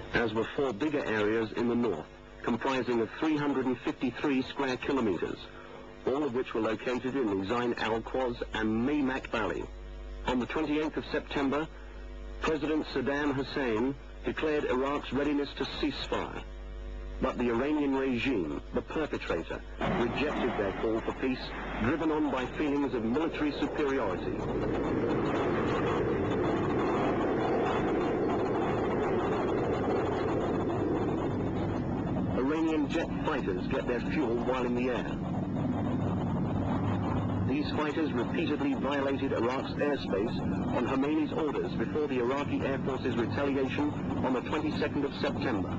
as were 4 bigger areas in the north, comprising of 353 square kilometers, all of which were located in the Zain al-Quoz and Maimak Valley. On the 28th of September, President Saddam Hussein declared Iraq's readiness to cease fire. But the Iranian regime, the perpetrator, rejected their call for peace, driven on by feelings of military superiority. Iranian jet fighters get their fuel while in the air. These fighters repeatedly violated Iraq's airspace on Khomeini's orders before the Iraqi Air Force's retaliation on the 22nd of September.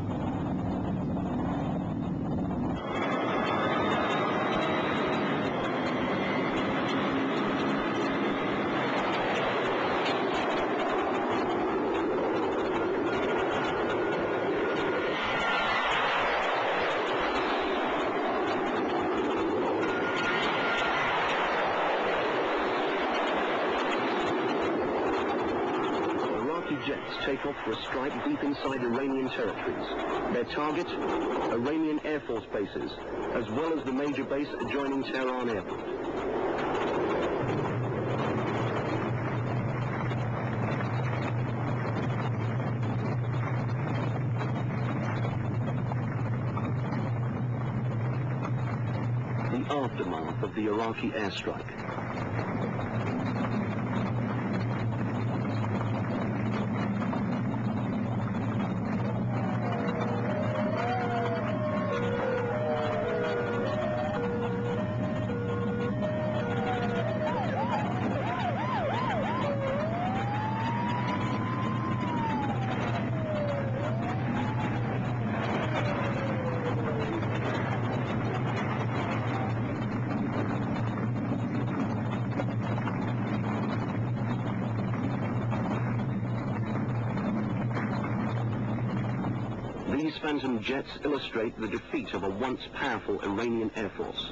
Jets take off for a strike deep inside Iranian territories. Their target, Iranian Air Force bases, as well as the major base adjoining Tehran Airport. The aftermath of the Iraqi airstrike. These Phantom jets illustrate the defeat of a once powerful Iranian Air Force.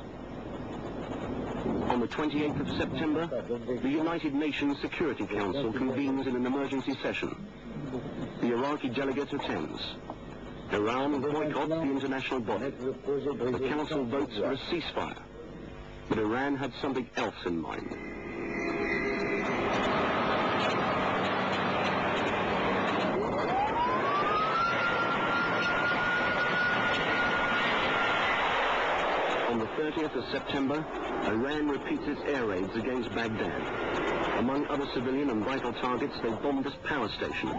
On the 28th of September, the United Nations Security Council convenes in an emergency session. The Iraqi delegate attends. Iran boycotts the international body. The council votes for a ceasefire. But Iran had something else in mind. On the 30th of September, Iran repeats its air raids against Baghdad. Among other civilian and vital targets, they bombed this power station.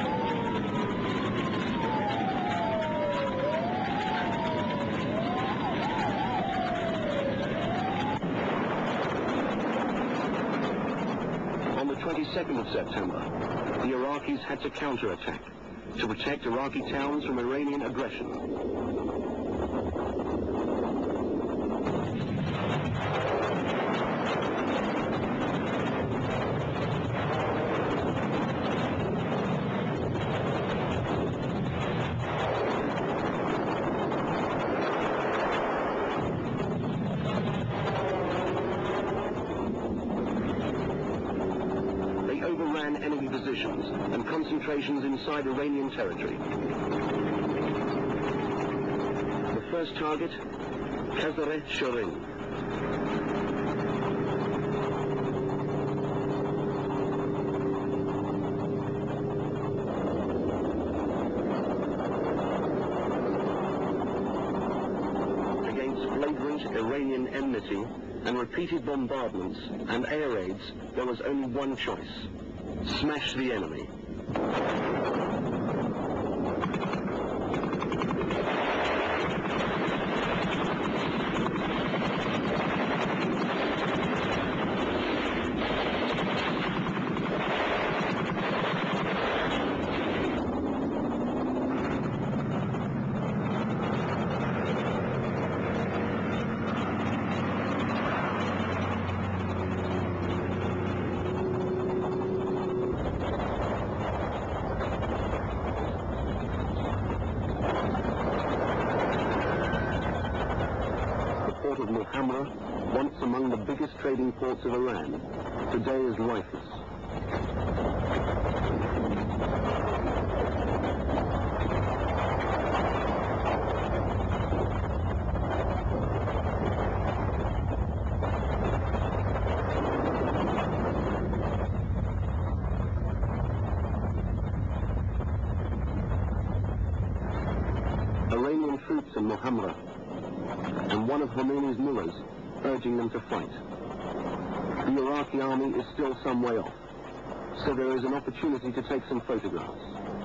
On the 22nd of September, the Iraqis had to counterattack to protect Iraqi towns from Iranian aggression. Overran enemy positions and concentrations inside Iranian territory. The first target, Khazareh Shorin. Against flagrant Iranian enmity and repeated bombardments and air raids, there was only one choice: smash the enemy. Of Muhamra, once among the biggest trading ports of Iran, today is lifeless. Iranian troops in Mohammed, and one of Khomeini's mullahs urging them to fight. The Iraqi army is still some way off, so there is an opportunity to take some photographs.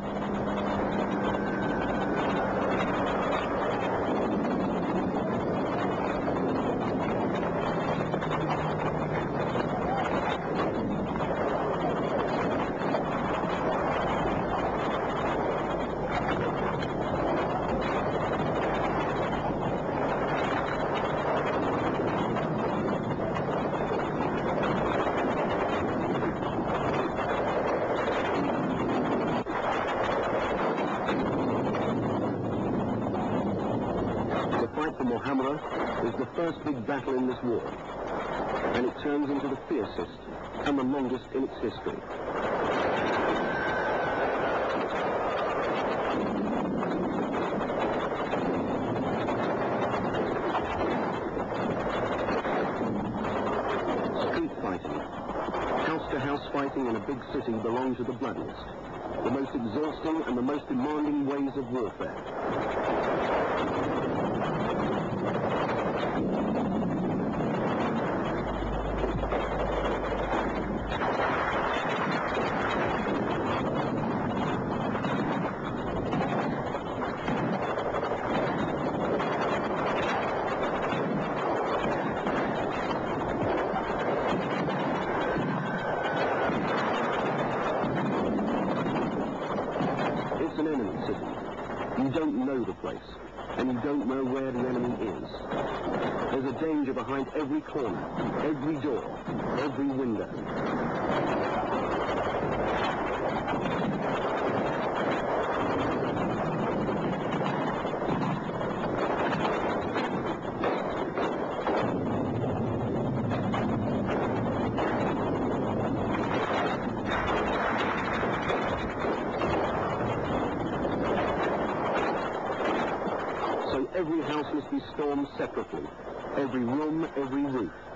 The fight for Mohammed is the first big battle in this war, and it turns into the fiercest and the longest in its history. Street fighting, house-to-house fighting in a big city belong to the bloodiest, the most exhausting and the most demanding ways of warfare. It's an enemy city. You don't know the place, and you don't know where the enemy is. There's a danger behind every corner, every door, every window. So every house must be stormed separately, every room, every roof.